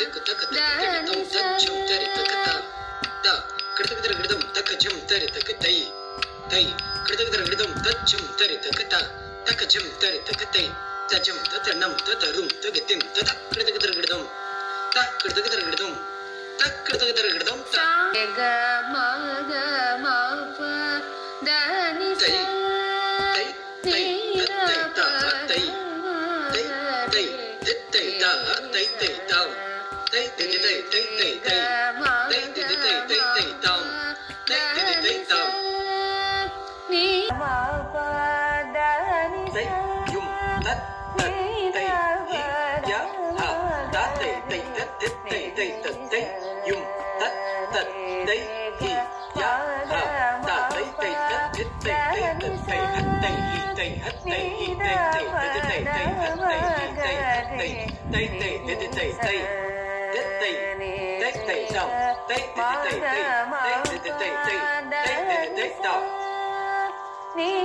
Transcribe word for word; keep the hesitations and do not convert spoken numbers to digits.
திக்கு தக்கு தக்கு தச்சம் தரி தக்கதா தா கிடதகதர கிடதம் தக்கஜம் தரி தக்கு தை தை கிடதகதர கிடதம் தச்சம் தரி தக்கதா தக்கஜம் தரி தக்கதை தஜம் ததனம் ததரும் தகதிம் தத கிடதகதர கிடதம் தா கிடதகதர கிடதம் தக் கிடதகதர கிடதம் தா க ம க ம ப த நி ச தை தை தை தை தை தை தை தா தை தை தாம் தை தை தை தை தை தை தை தை தை தை தை தாம் தை தை தை தாம் நீ ம ப த நி ச யும் தத் தத் தை ஹி ய ஹ தா தை தை தத் தை தை தத் தை யும் தத் தத் தை ஹி ய ஹ தா தை தை தத் தை தை தத் தை ஹத் தை ஹி தை ஹத் தை ஹி தை தை தை தை தை ஹத் தை ஹி தை ஹத் தை தை தை தை தை தை தை தை தை தை தாம் தை தை தை தை தை தை தை தை தை தை தை தாம் நீ